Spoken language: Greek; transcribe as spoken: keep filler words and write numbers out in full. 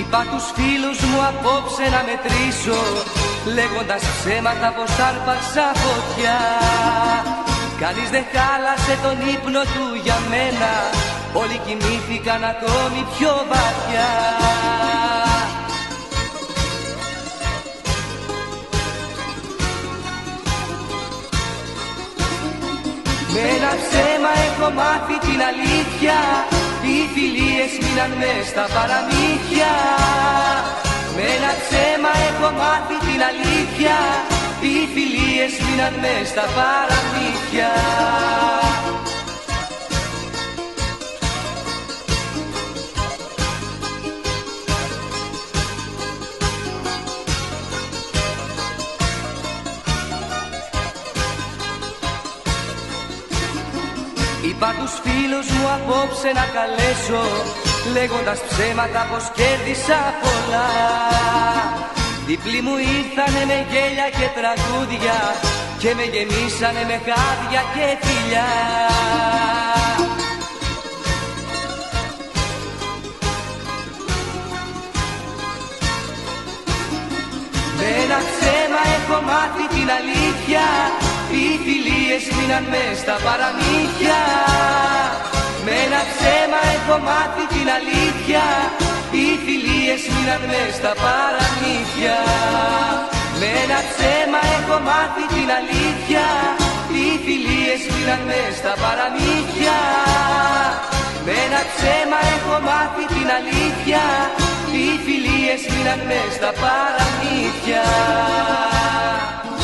Είπα τους φίλους μου απόψε να μετρήσω, λέγοντας ψέματα πως άρπαξα φωτιά. Κανείς δεν χάλασε τον ύπνο του για μένα, όλοι κοιμήθηκαν ακόμη πιο βαθιά. Με ένα ψέμα έχω μάθει την αλήθεια, οι φιλίες μείναν μες στα παραμύθια. Με ένα ψέμα έχω μάθει την αλήθεια, οι φιλίες μείναν μες στα παραμύθια. Είπα τους φίλους μου απόψε να καλέσω, λέγοντας ψέματα πως κέρδισα πολλά. Διπλοί μου ήρθανε με γέλια και τραγούδια και με γεμίσανε με χάδια και φιλιά. Με ένα ψέμα έχω μάθει την αλήθεια, οι φιλίες μείναν μες στα παραμύθια. Με ένα ψέμα έχω μάθει την αλήθεια, οι φιλίες μείναν μες στα παραμύθια. Με ένα ψέμα έχω μάθει την αλήθεια, οι φιλίες μείναν μες στα παραμύθια. Με ένα ψέμα έχω μάθει την αλήθεια, οι φιλίες μείναν μες στα παραμύθια.